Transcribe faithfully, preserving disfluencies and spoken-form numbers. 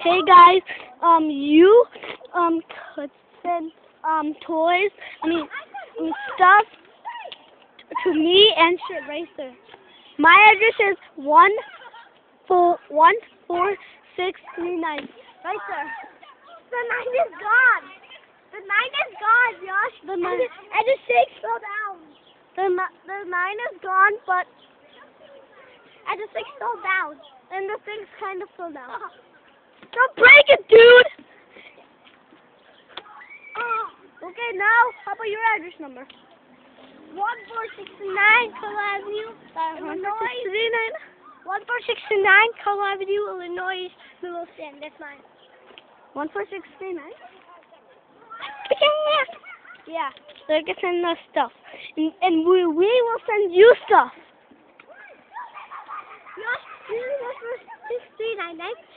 Hey guys, um, you um could send um toys, I mean, I mean stuff to me and Shit Racer. My address is one four one four six three nine. Right there. The nine is gone. The nine is gone, Josh. The nine. And the, and the six fell down. The ni- the nine is gone, but And the six fell down. and the thing's kind of fell down. Don't break it, dude. Oh, okay, now how about your address number? One four six nine Carl Avenue, Illinois. Three nine. One four six nine Carl Avenue, Illinois. Middleton. That's mine. One four six three nine. Yeah. Yeah, they can send us stuff, and, and we we will send you stuff. Josh, this is one four six three nine nine.